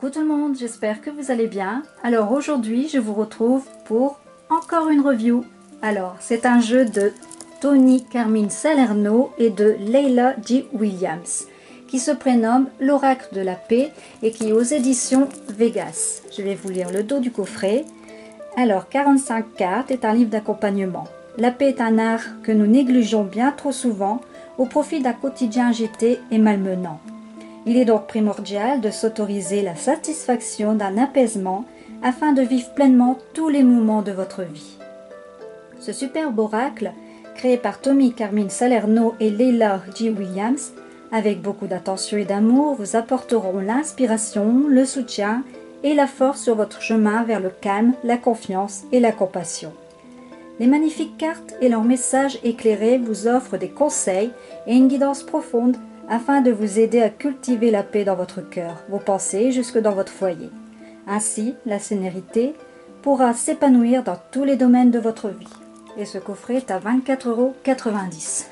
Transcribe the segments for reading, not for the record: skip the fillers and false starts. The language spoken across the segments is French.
Coucou tout le monde, j'espère que vous allez bien. Alors aujourd'hui, je vous retrouve pour encore une review. Alors, c'est un jeu de Tony Carmine Salerno et de Leila G. Williams qui se prénomme L'Oracle de la Paix et qui est aux éditions Vegas. Je vais vous lire le dos du coffret. Alors, 45 cartes est un livre d'accompagnement. La paix est un art que nous négligeons bien trop souvent au profit d'un quotidien agité et malmenant. Il est donc primordial de s'autoriser la satisfaction d'un apaisement afin de vivre pleinement tous les moments de votre vie. Ce superbe oracle, créé par Tony Carmine Salerno et Leila G. Williams, avec beaucoup d'attention et d'amour, vous apporteront l'inspiration, le soutien et la force sur votre chemin vers le calme, la confiance et la compassion. Les magnifiques cartes et leurs messages éclairés vous offrent des conseils et une guidance profonde afin de vous aider à cultiver la paix dans votre cœur, vos pensées jusque dans votre foyer. Ainsi, la sérénité pourra s'épanouir dans tous les domaines de votre vie. Et ce coffret est à 24,90 €.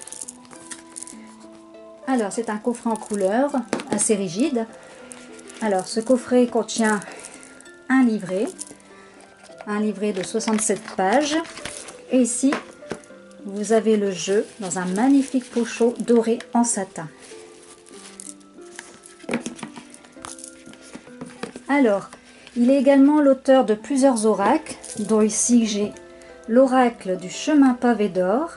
Alors, c'est un coffret en couleur, assez rigide. Alors, ce coffret contient un livret de 67 pages. Et ici, vous avez le jeu dans un magnifique pochon doré en satin. Alors, il est également l'auteur de plusieurs oracles, dont ici j'ai l'oracle du chemin pavé d'or,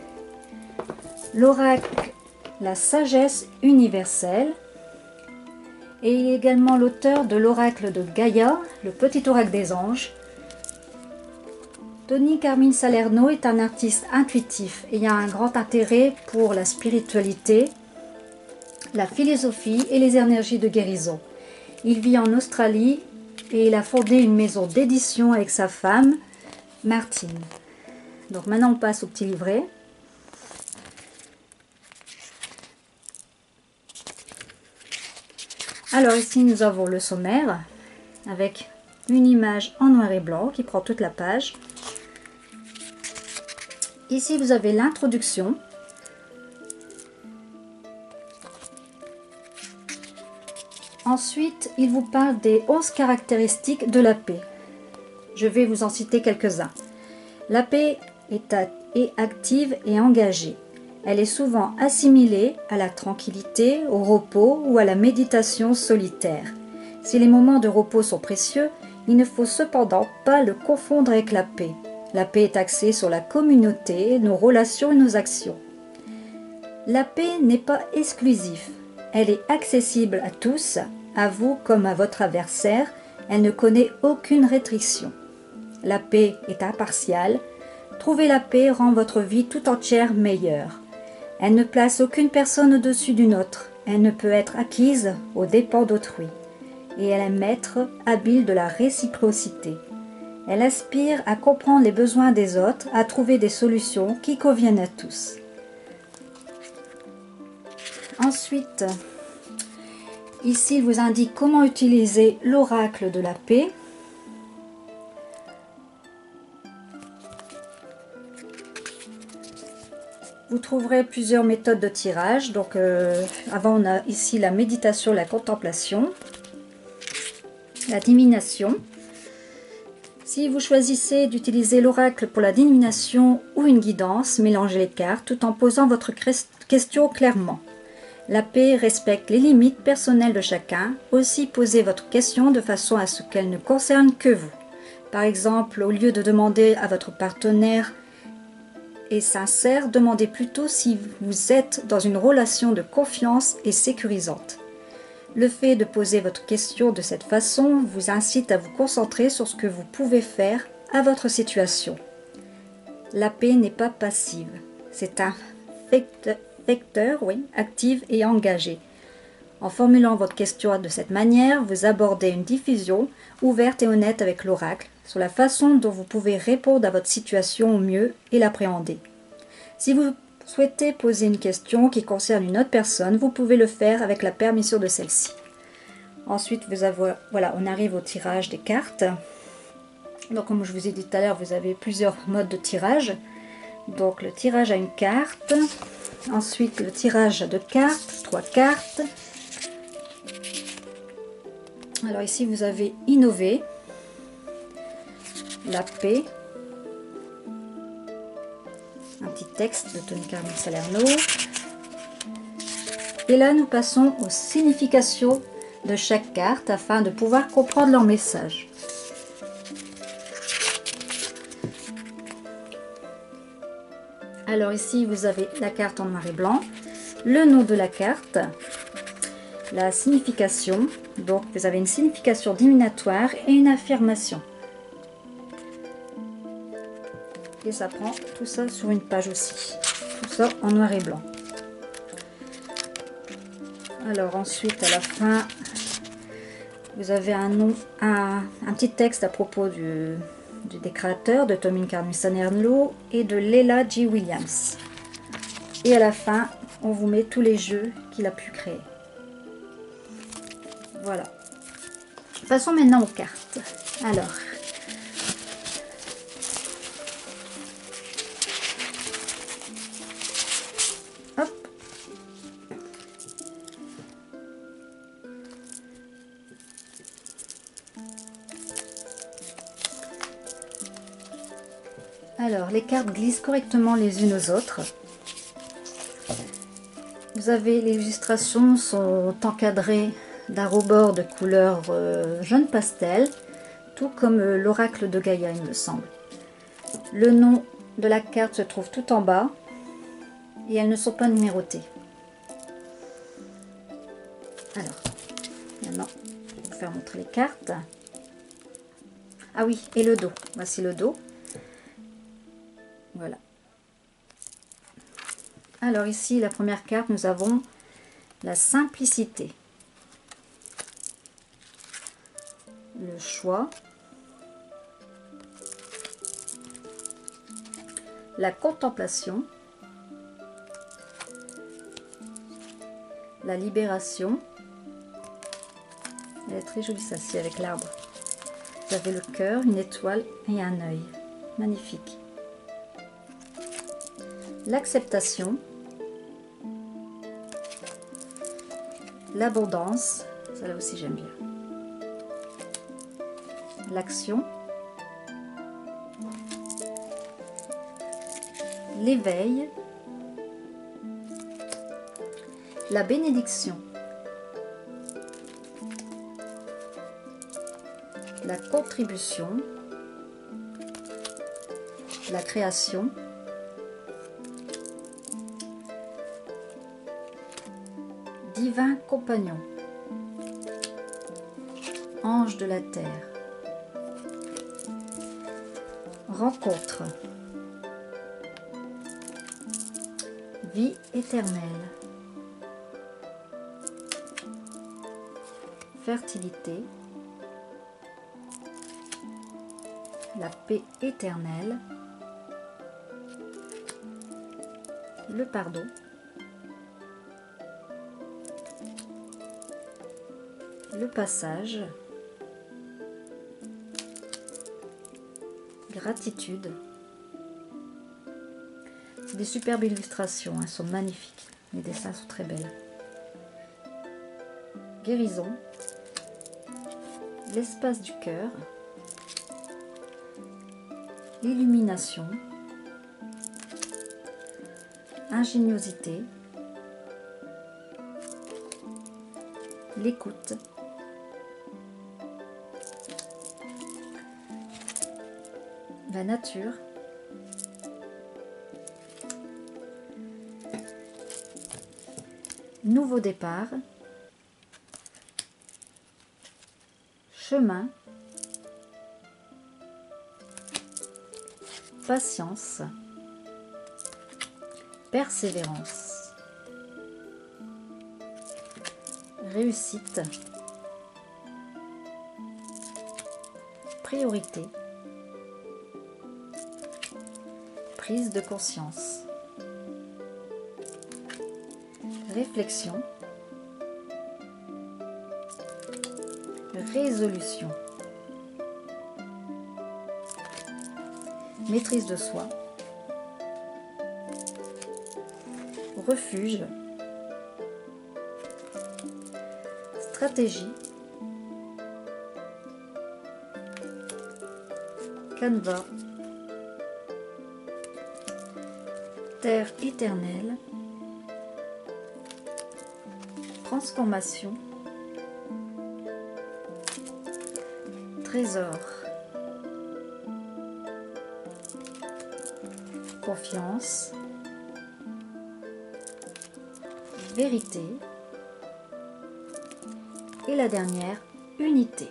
l'oracle la sagesse universelle, et il est également l'auteur de l'oracle de Gaïa, le petit oracle des anges. Tony Carmine Salerno est un artiste intuitif et a un grand intérêt pour la spiritualité, la philosophie et les énergies de guérison. Il vit en Australie et il a fondé une maison d'édition avec sa femme, Martine. Donc maintenant on passe au petit livret. Alors ici nous avons le sommaire avec une image en noir et blanc qui prend toute la page. Ici, vous avez l'introduction. Ensuite, il vous parle des 11 caractéristiques de la paix. Je vais vous en citer quelques-uns. La paix est active et engagée. Elle est souvent assimilée à la tranquillité, au repos ou à la méditation solitaire. Si les moments de repos sont précieux, il ne faut cependant pas le confondre avec la paix. La paix est axée sur la communauté, nos relations et nos actions. La paix n'est pas exclusive. Elle est accessible à tous, à vous comme à votre adversaire. Elle ne connaît aucune restriction. La paix est impartiale. Trouver la paix rend votre vie tout entière meilleure. Elle ne place aucune personne au-dessus d'une autre. Elle ne peut être acquise aux dépens d'autrui. Et elle est maître habile de la réciprocité. Elle aspire à comprendre les besoins des autres, à trouver des solutions qui conviennent à tous. Ensuite, ici, il vous indique comment utiliser l'oracle de la paix. Vous trouverez plusieurs méthodes de tirage. Donc, avant, on a ici la méditation, la contemplation, la divination. Si vous choisissez d'utiliser l'oracle pour la divination ou une guidance, mélangez les cartes tout en posant votre question clairement. La paix respecte les limites personnelles de chacun. Aussi, posez votre question de façon à ce qu'elle ne concerne que vous. Par exemple, au lieu de demander à votre partenaire est sincère, demandez plutôt si vous êtes dans une relation de confiance et sécurisante. Le fait de poser votre question de cette façon vous incite à vous concentrer sur ce que vous pouvez faire à votre situation. La paix n'est pas passive, c'est un vecteur actif et engagé. En formulant votre question de cette manière, vous abordez une diffusion ouverte et honnête avec l'oracle sur la façon dont vous pouvez répondre à votre situation au mieux et l'appréhender. Si vous souhaitez poser une question qui concerne une autre personne, vous pouvez le faire avec la permission de celle-ci. Ensuite, on arrive au tirage des cartes. Donc, comme je vous ai dit tout à l'heure, vous avez plusieurs modes de tirage. Donc, le tirage à une carte. Ensuite, le tirage de cartes, 3 cartes. Alors ici vous avez innové, la paix, un petit texte de Tony Carmen Salerno. Et là nous passons aux significations de chaque carte afin de pouvoir comprendre leur message. Alors ici vous avez la carte en noir et blanc, le nom de la carte, la signification, donc vous avez une signification divinatoire et une affirmation. Et ça prend tout ça sur une page aussi, tout ça en noir et blanc. Alors ensuite à la fin, vous avez un nom, un petit texte à propos des créateurs de Tony Carmen Salerno et de Leela J. Williams. Et à la fin, on vous met tous les jeux qu'il a pu créer. Voilà. Passons maintenant aux cartes. Alors, hop. Alors, les cartes glissent correctement les unes aux autres. Vous avez les illustrations sont encadrées d'un rebord de couleur jaune pastel, tout comme l'oracle de Gaïa, il me semble. Le nom de la carte se trouve tout en bas et elles ne sont pas numérotées. Alors, maintenant, je vais vous faire montrer les cartes. Ah oui, et le dos. Voici le dos. Voilà. Alors ici, la première carte, nous avons la simplicité, le choix, la contemplation, la libération. Elle est très jolie celle-ci avec l'arbre. Vous avez le cœur, une étoile et un œil. Magnifique. L'acceptation, l'abondance, ça là aussi j'aime bien. L'action, l'éveil, la bénédiction, la contribution, la création, divin compagnon, ange de la terre, rencontre, vie éternelle, fertilité, la paix éternelle, le pardon, le passage, gratitude. C'est des superbes illustrations, elles sont magnifiques, les dessins sont très belles. Guérison, l'espace du cœur, l'illumination, ingéniosité, l'écoute, la nature, nouveau départ, chemin, patience, persévérance, réussite, priorité, prise de conscience, réflexion, résolution, maîtrise de soi, refuge, stratégie, Canva. Terre éternelle. Transformation. Trésor. Confiance. Vérité. Et la dernière, unité.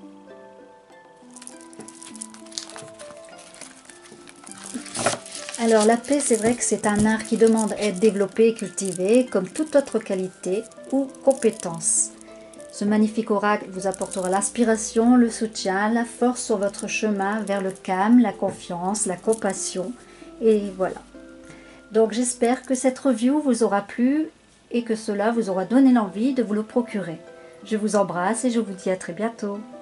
Alors la paix, c'est vrai que c'est un art qui demande à être développé et cultivé comme toute autre qualité ou compétence. Ce magnifique oracle vous apportera l'inspiration, le soutien, la force sur votre chemin vers le calme, la confiance, la compassion. Et voilà. Donc j'espère que cette review vous aura plu et que cela vous aura donné l'envie de vous le procurer. Je vous embrasse et je vous dis à très bientôt.